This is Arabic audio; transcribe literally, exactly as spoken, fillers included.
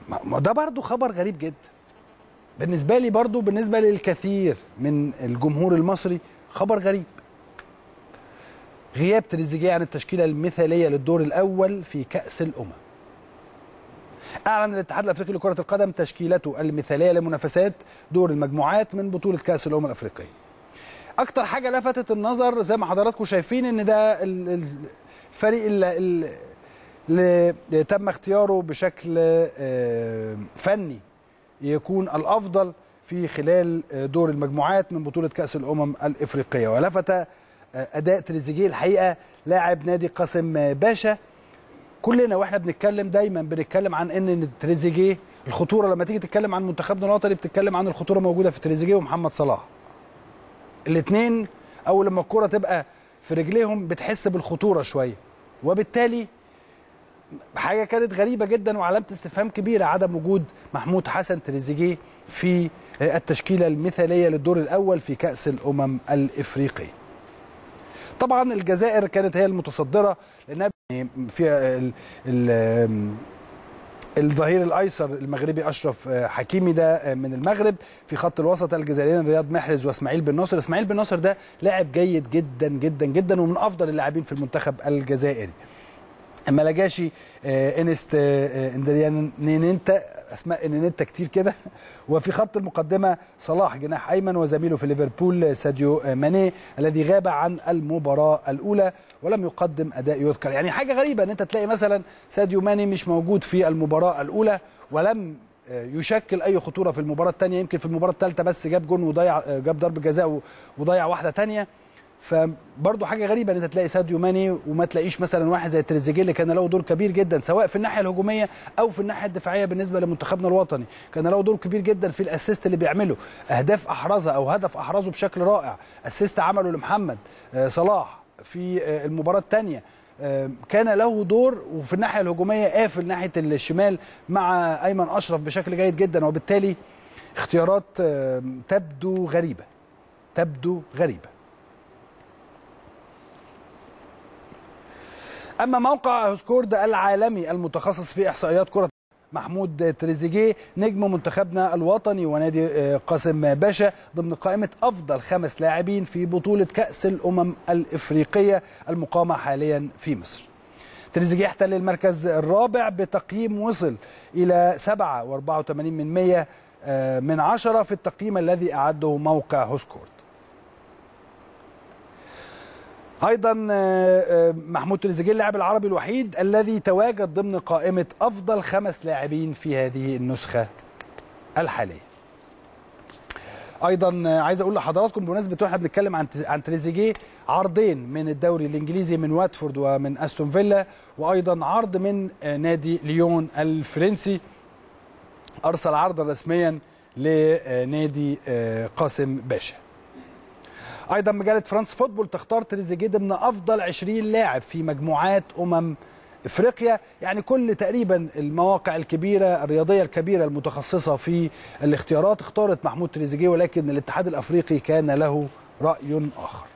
ما ده برضو خبر غريب جدا بالنسبه لي، برضو بالنسبه للكثير من الجمهور المصري خبر غريب. غياب تريزيجيه عن التشكيله المثاليه للدور الاول في كاس الامم. اعلن الاتحاد الافريقي لكره القدم تشكيلته المثاليه لمنافسات دور المجموعات من بطوله كاس الامم الافريقيه. اكتر حاجه لفتت النظر زي ما حضراتكم شايفين ان ده الفريق اللي تم اختياره بشكل فني يكون الافضل في خلال دور المجموعات من بطوله كاس الامم الافريقيه. ولفت اداء تريزيجيه الحقيقه لاعب نادي قاسم باشا. كلنا واحنا بنتكلم دايما بنتكلم عن ان تريزيجيه الخطوره، لما تيجي تتكلم عن منتخبنا الوطني بتتكلم عن الخطوره موجوده في تريزيجيه ومحمد صلاح. الاثنين اول لما الكره تبقى في رجليهم بتحس بالخطوره شويه، وبالتالي حاجه كانت غريبه جدا وعلامه استفهام كبيره عدم وجود محمود حسن تريزيجيه في التشكيله المثاليه للدور الاول في كاس الامم الافريقيه. طبعا الجزائر كانت هي المتصدره لانها في الظهير الايسر المغربي اشرف حكيمي ده من المغرب، في خط الوسط الجزائريين رياض محرز واسماعيل بن ناصر. اسماعيل بن ناصر ده لاعب جيد جدا جدا جدا ومن افضل اللاعبين في المنتخب الجزائري. ملاجاشي انست اندريان نينينتا، اسماء نينينتا كتير كده. وفي خط المقدمه صلاح جناح ايمن وزميله في ليفربول ساديو ماني الذي غاب عن المباراه الاولى ولم يقدم اداء يذكر. يعني حاجه غريبه ان انت تلاقي مثلا ساديو ماني مش موجود في المباراه الاولى ولم يشكل اي خطوره في المباراه الثانيه، يمكن في المباراه الثالثه بس جاب جون وضيع، جاب ضربه جزاء وضيع واحده ثانيه. فبرضه حاجه غريبه ان انت تلاقي ساديو ماني وما تلاقيش مثلا واحد زي تريزيجيه اللي كان له دور كبير جدا سواء في الناحيه الهجوميه او في الناحيه الدفاعيه بالنسبه لمنتخبنا الوطني، كان له دور كبير جدا في الاسيست اللي بيعمله، اهداف احرزها او هدف احرزه بشكل رائع، اسيست عمله لمحمد صلاح في المباراه الثانيه، كان له دور. وفي الناحيه الهجوميه قافل ناحيه الشمال مع ايمن اشرف بشكل جيد جدا. وبالتالي اختيارات تبدو غريبه تبدو غريبه. أما موقع هوسكورد العالمي المتخصص في إحصائيات كرة، محمود تريزيجيه نجم منتخبنا الوطني ونادي قاسم باشا ضمن قائمة أفضل خمس لاعبين في بطولة كأس الأمم الإفريقية المقامة حاليا في مصر. تريزيجيه احتل المركز الرابع بتقييم وصل إلى سبعة وأربعة وثمانين من مئة من عشرة في التقييم الذي أعده موقع هوسكورد. ايضا محمود تريزيجيه اللاعب العربي الوحيد الذي تواجد ضمن قائمه افضل خمس لاعبين في هذه النسخه الحاليه. ايضا عايز اقول لحضراتكم بمناسبه واحنا بنتكلم عن عن تريزيجيه، عرضين من الدوري الانجليزي من واتفورد ومن استون فيلا، وايضا عرض من نادي ليون الفرنسي ارسل عرضا رسميا لنادي قاسم باشا. ايضا مجله فرانس فوتبول تختار تريزيجيه ضمن افضل عشرين لاعب في مجموعات امم افريقيا. يعني كل تقريبا المواقع الكبيره الرياضيه الكبيره المتخصصه في الاختيارات اختارت محمود تريزيجيه، ولكن الاتحاد الافريقي كان له راي اخر.